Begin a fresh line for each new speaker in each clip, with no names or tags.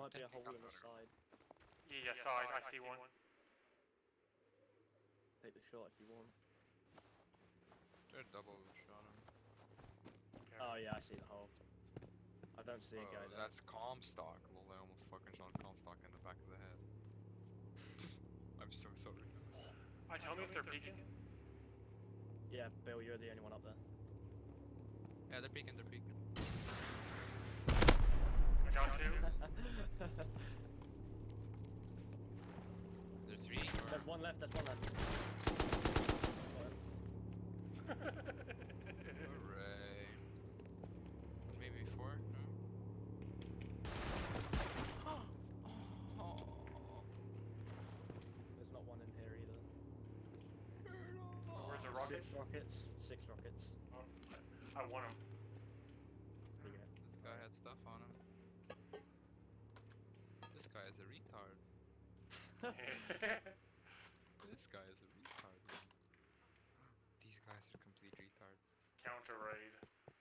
might be a hole in the side.
Yeah, side, I see one.
Take the shot if you want.
They're double shot him.
Oh yeah, I see the hole. I don't see a guy there.
That's Comstock. Lol, I almost fucking shot Comstock in the back of the head. I'm so sorry.
I tell me if they're peeking.
Yeah, Bill, you're the only one up there.
Yeah, they're peeking, they're peeking.
I got two.
There's three? Or...
There's one left, there's one left.
Hooray. Maybe four? No? Oh.
There's not one in here either.
Where's the rockets?
6 rockets. 6 rockets.
Oh, I want them.
Here
This guy had stuff on him. This guy is a retard. This guy is a retard. These guys are complete retards.
Counter raid.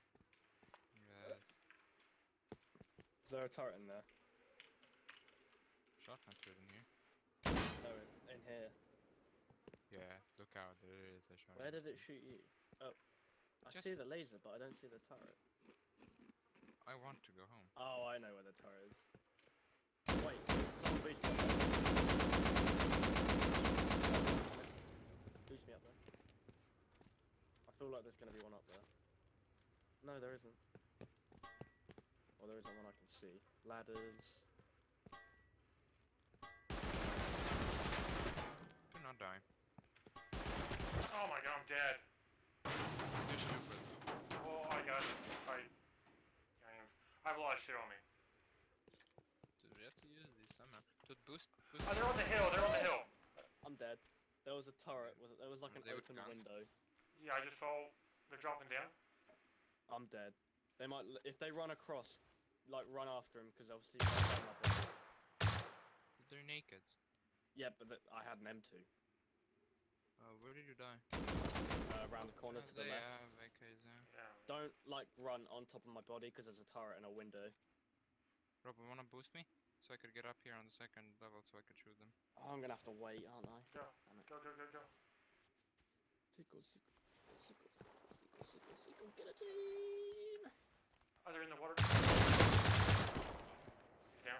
Yes.
Is there a turret in there?
Shotgun turret in here.
No, in here.
Yeah, look out, there is a shotgun.
Where did it shoot you? Oh. I see the laser, but I don't see the turret.
I want to go home.
Oh, I know where the turret is. Wait, someone boost me up there. Boost me up there. I feel like there's gonna be one up there. No, there isn't. Well, there isn't one I can see. Ladders.
Do not die.
Oh my god, I'm dead.
You're stupid.
Oh, I got it. I have a lot of shit on me.
Dude, we have to use these somehow. Dude, boost.
Oh, they're on the hill, they're on the hill.
I'm dead. There was a turret, there was like an
They would
open
guns.
window.
Yeah, I just saw they're dropping down.
I'm dead. They might, if they run across, like run after him, because obviously they'll run up there.
They're naked.
Yeah, but I had an M2.
Where did you die?
Around the corner to the
They
left.
have AKs there.
Yeah.
Don't like run on top of my body because there's a turret and a window.
Rob, you wanna boost me? So I could get up here on the second level so I could shoot them.
Oh, I'm gonna have to wait, aren't I?
Go.
Damn it.
Go, go, go, go.
Sequel, get a team!
Oh, they're in the water. He's down.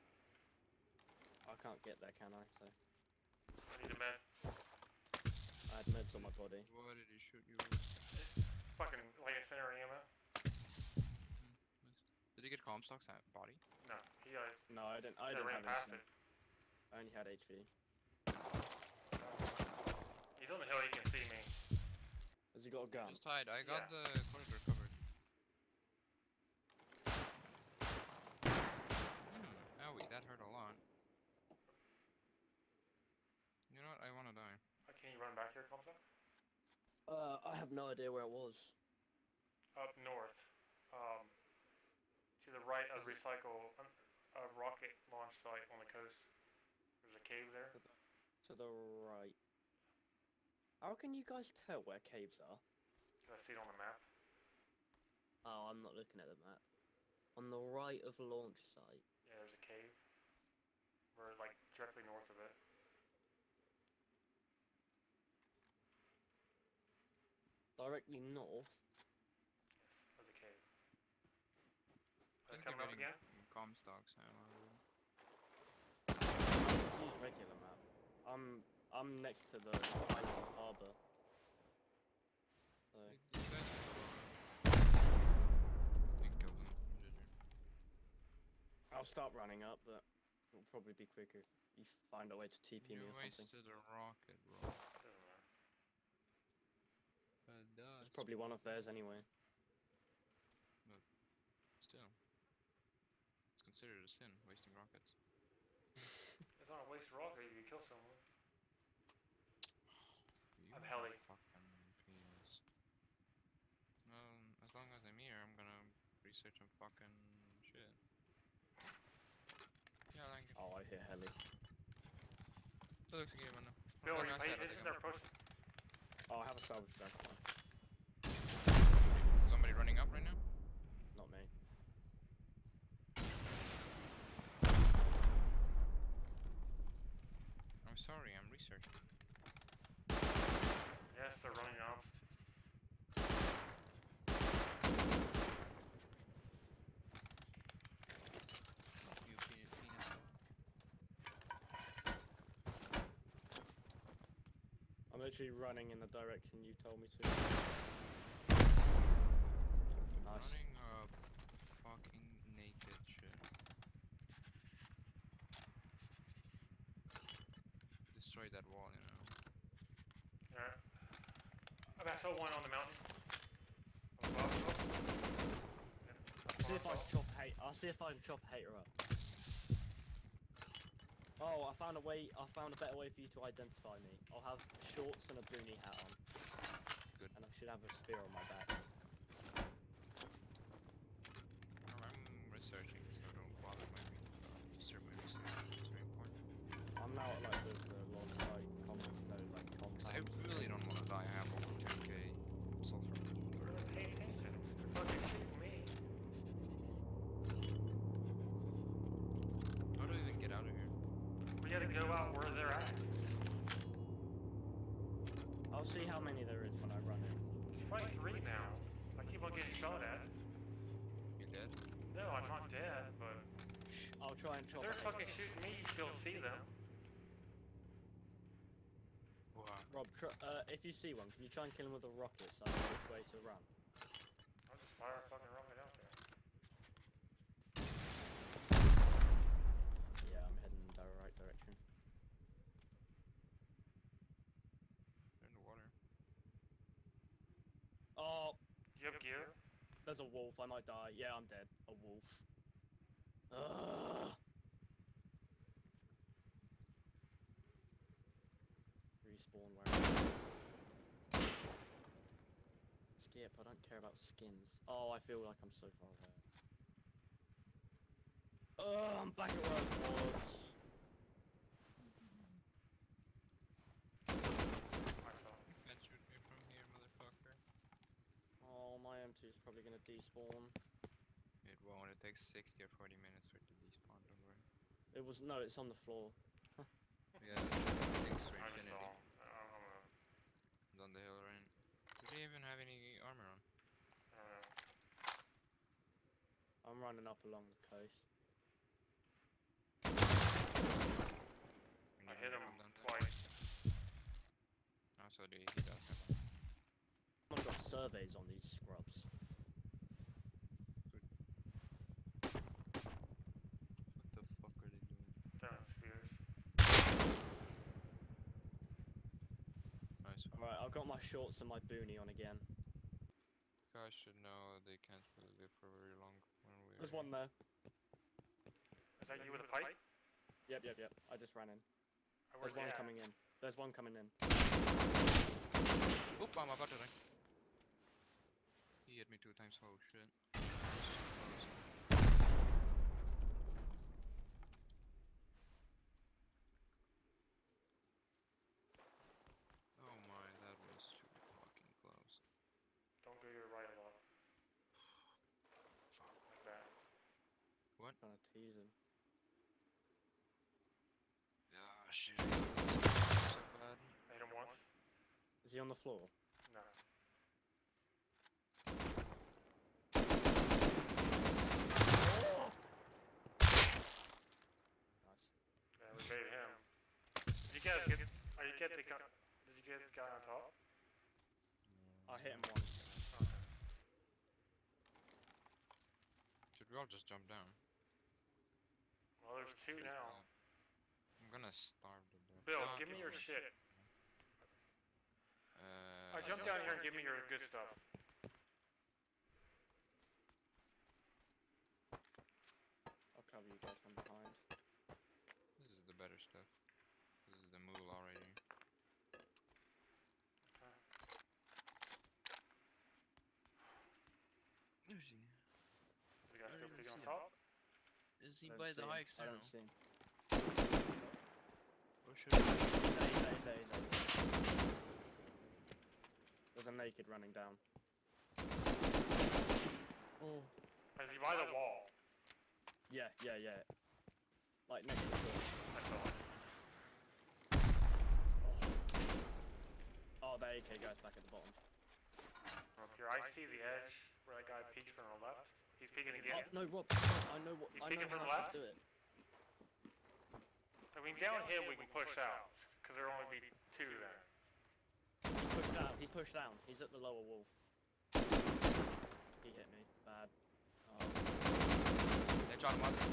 I can't get there, can I? So
I need a med.
I had meds on my body.
Why did he shoot you?
Fucking like a center ammo.
Did he get Comstock's body?
No, he
No, I didn't. I
they
didn't
ran
have
past
anything.
it.
I only had HV.
He's on the hill, he can see me.
Has he got a gun?
Just hide. I got
Yeah.
the corridor covered. Owie, that hurt a lot. You know what? I wanna die.
Can you run back here, Comstock?
I have no idea where it was.
Up north. To the right of recycle a rocket launch site on the coast. There's a cave there.
To the right. How can you guys tell where caves are?
Can I see it on the map?
Oh, I'm not looking at the map. On the right of launch site.
Yeah, there's a cave. We're like directly north of it.
Directly north.
There's a cave.
I think
Coming
they're
up
getting
again?
Comstocks now.
Let's use regular map. I'm next to the island harbour. So.
You guys can kill them.
I'll start running up, but it'll probably be quicker if you find a way to TP me
You
or something.
wasted a rocket, bro.
Doesn't matter.
It's probably one of theirs anyway.
Still. It's considered a sin, wasting rockets.
It's not a waste of rocket if you kill someone.
You
I'm heli.
fucking penis. As long as I'm here, I'm gonna research some fucking shit. Yeah, I like it.
Oh, I hear heli.
That looks good, man.
Bill, are you
Nice
paying
setup,
attention?
yeah.
They're pushing.
Oh, I have a salvage gun.
Somebody running up right now?
Not me.
I'm sorry, I'm researching.
Yes, they're running off.
You penis.
I'm literally running in the direction you told me to. Nice.
Running up fucking naked shit. Destroy that wall, you know.
Alright. I saw one on the mountain. Above.
I'll see if I can chop hate. I'll see if I can chop hater up. Oh, I found a way. I found a better way for you to identify me. I'll have shorts and a boonie hat on.
Good.
And I should have a spear on my back.
I'm researching, so don't bother my disturb my research. It's very important.
I'm now at like the long site
Because I
compounds.
really don't want to die. I have over 10k sulfur.
Pay attention. They're fucking shooting me.
How do I even get out of here?
We gotta go out where they're at.
I'll see how many there is when I run in.
There's probably 3 now. I keep on getting shot at.
You dead?
No, I'm not dead, but
I'll try and chop.
they're
it.
fucking shooting me. You still see them.
Wow.
Rob, if you see one, can you try and kill him with a rocket so I know which way to run?
I'll just fire a fucking rocket out there.
Yeah, I'm heading in the right direction.
They're in the water.
Oh,
Do you have gear?
there's a wolf. I might die. Yeah, I'm dead. A wolf. Ugh. Respawn where I'm at. Skip, I don't care about skins. Oh, I feel like I'm so far away. Oh, I'm back at where I was.
I saw.
You can't shoot me from here, motherfucker.
Oh, my M2 is probably gonna despawn.
It won't. It takes 60 or 40 minutes for it to despawn, don't worry.
It was, no, it's on the floor.
Yeah, things to
I just
infinity.
saw.
It's on the hill, right? Do they even have any armor on?
I don't know.
I'm running up along the coast.
We
I
need
hit
to
him
come down to-
twice.
Oh, so he does have one.
I've got surveys on these scrubs.
What the fuck are they doing?
Throwing spheres.
Nice one.
Alright, I've got my shorts and my boonie on again.
Guys should know they can't really live for very long when we're...
There's one there.
Is that you with a pipe?
Yep. I just ran in.
Where's
There's one
he at?
coming in. There's one coming in.
Oop, I'm about to die. He hit me 2 times. Oh shit. That was so close. Oh my, that was too fucking close.
Don't go to your right a lot.
Fuck.
Like that.
Trying to tease him.
Ah, shit. It's so bad.
I hit him once.
Is he on the floor?
No.
Nice.
Yeah, we made him. Did you guys get? Are you get the guy? Did you get the guy on top?
I hit him once.
Okay.
Should we all just jump down?
Well, there's 2 now.
I'm gonna starve to death.
Bill,
Ah,
give me your shit. Jump
yeah.
down here and give me your good stuff.
I'll cover you guys from behind.
This is the better stuff. This is the moolah right here.
Okay.
Where is he?
You guys
I
still
don't
big
even
on
see
top?
Is he
I don't
by
see
the
him.
high
I
external?
don't see him.
Or should I?
He's A. There's a naked running down. Oh.
Is he by the wall?
Yeah. Like next to the door.
I saw it.
AK guy's back at the bottom.
Up here, I see the edge where that guy peeks from the left. He's peeking
Oh,
again.
no, Rob, I know what.
He's
I
peeking
know
from the
how
left?
to do it.
I mean, downhill we can push out, because there'll only be two there.
He's pushed out. He's pushed down. He's at the lower wall. He hit me. Bad. Oh.
Headshot him once.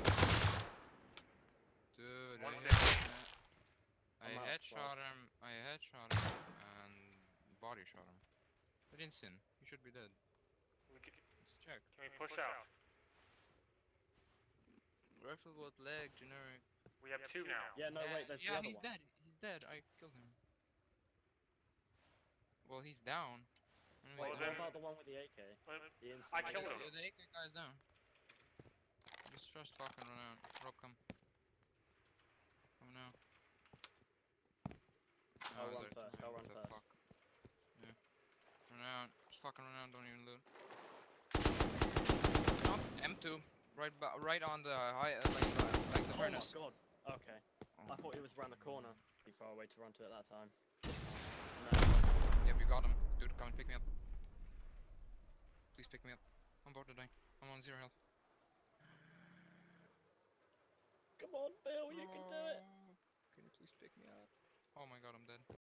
Dude,
One
I
I'm out,
headshot him. I headshot him and body shot him. But instant. He should be dead. Let's check.
Can we push out?
Rifle with leg, generic.
We have two now.
Yeah, no, wait, there's
yeah,
the other
he's
one.
dead. He's dead. I killed him. Well, he's down.
Well,
Wait,
then-
how about the one with the AK?
Well,
The instant
I
AK.
killed him.
The AK guy's down. Just fucking run out. Rob, come. Come now.
I'll
Oh,
run
there-
first, I'll run
what the
first.
fuck? Yeah. Run out. Just fucking run out. Don't even loot. Oh, M2. Right on the high, like the furnace.
Oh my god. Okay.
Oh.
I thought he was around the corner. Too far away to run to at that time. No.
Yep, you got him. Dude, come and pick me up. Please pick me up. I'm about to die. I'm on 0 health.
Come on, Bill, you can do it.
Can you please pick me up? Oh my god, I'm dead.